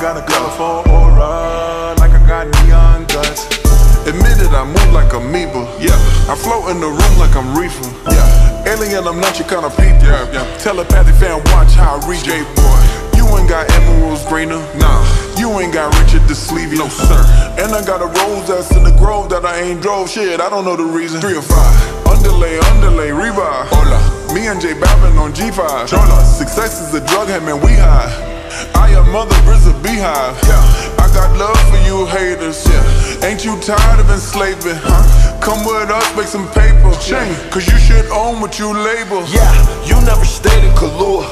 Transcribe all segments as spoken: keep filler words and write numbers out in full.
got a colorful aura, like I got neon guts. Admitted I move like amoeba. Yeah, I float in the room like I'm reefer. Yeah, alien, I'm not your kind of people. Yeah, yeah. Telepathic fan, watch how I reach it, boy. You ain't got emeralds greener. Nah, you ain't got Richard the Sleevey. No sir. And I got a rose that's in the grove that I ain't drove. Shit, I don't know the reason. Three or five. Underlay, underlay, revive. Hola. Me and J Balvin on G five. Chola. Success is a drug, him and we high. I am mother is a beehive. Yeah, I got love for you haters. Yeah, ain't you tired of enslaving? Huh? Come with us, make some paper. Chain, cause you should own what you label. Yeah, you never stayed in Kahlua.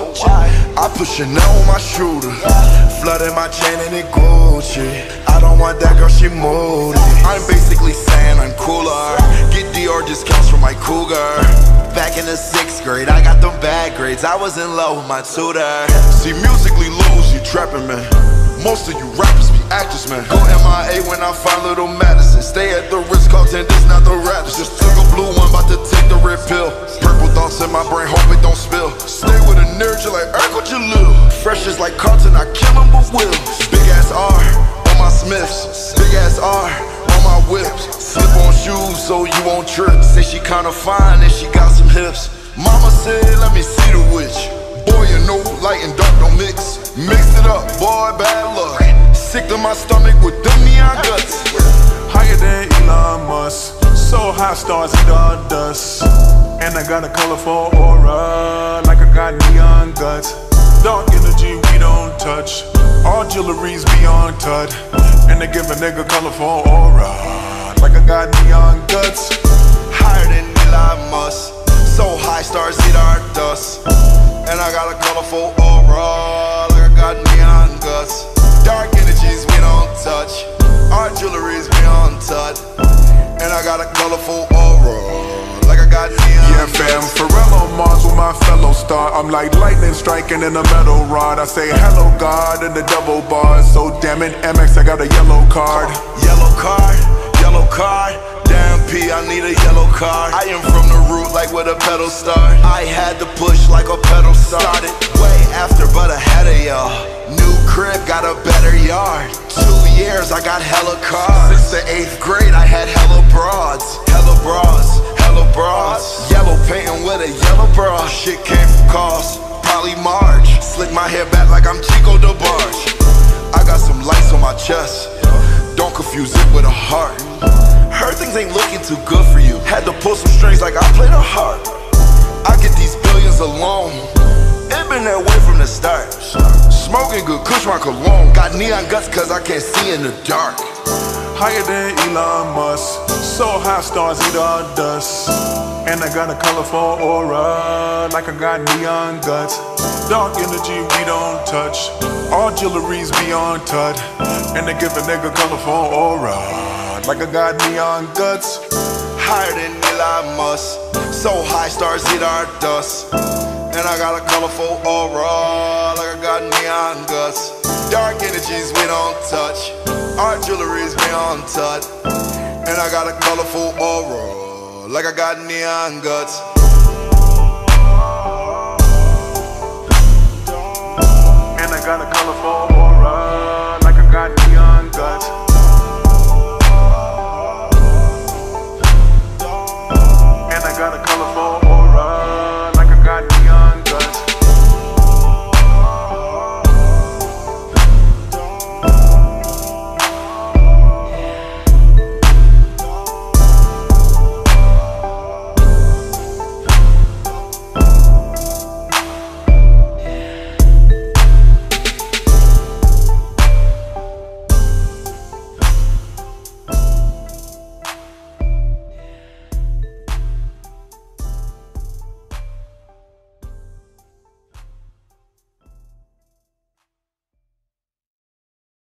I put Chanel on my shooter. Flooded my chain and it Gucci. I don't want that girl, she moody. I'm basically saying I'm cooler. Get Dior discounts from my cougar. Back in the sixth grade, I got them bad grades. I was in love with my tutor. See, musically lose, you trapping, man. Most of you rappers be actors, man. Go M I A when I find little Madison. Stay at the Ritz-Carlton, this not the Radisson. Just took a blue one, about to take the red pill. Purple thoughts in my brain, hope it don't spill. Stay with a nerd, you like Urkel Jalil. Fresh is like Carlton, I kill him with will. Big ass R on my Smiths. Big ass R on my whips. Slip on shoes so you won't trip. Say she kinda fine and she got some hips. Mama said, let me see the witch. Boy, you know, light and dark don't mix. Mix it up, boy, bad luck. Sick to my stomach with them neon guts. Higher than Elon Musk. So high, stars eat all dust. And I got a colorful aura, like I got neon guts. Dark energy we don't touch. All jewelry's beyond touch. And they give a nigga colorful aura, like I got neon guts. Higher than Elon Musk. So high, stars eat our dust. And I got a colorful aura, like I got neon guts. Dark energies we don't touch. Our jewelry's beyond touch. And I got a colorful aura, like I got neon Yeah fam, Pharrell on Mars with my fellow star. I'm like lightning striking in a metal rod. I say hello God in the double bars. So damn it, M X, I got a yellow card. Yellow card, yellow card. Damn P, I need a yellow card. I am from the root like where the pedal start. I had to push like a pedal started. Way after but ahead of y'all. New crib, got a better yard. Two years, I got hella cars. Since the eighth grade, I had hella broads. Hella bras, hella bras. Yellow painting with a yellow bra. Shit came from cost, probably March. Slick my hair back like I'm Chico DeBarge. I got some lights on my chest. Don't confuse it with a heart. Heard things ain't looking too good for you. Had to pull some strings like I played a harp. I get these billions alone. It been that way from the start. Smoking good kush, my cologne. Got neon guts cause I can't see in the dark. Higher than Elon Musk. So high, stars eat all dust. And I got a colorful aura, like I got neon guts. Dark energy we don't touch. All jewelry's beyond touch. And they give a nigga colorful aura, like I got neon guts. Higher than Elon Musk. So high, stars eat our dust. And I got a colorful aura, like I got neon guts. Dark energies we don't touch. Our jewelry's beyond touch. And I got a colorful aura, like I got neon guts. And I got a colorful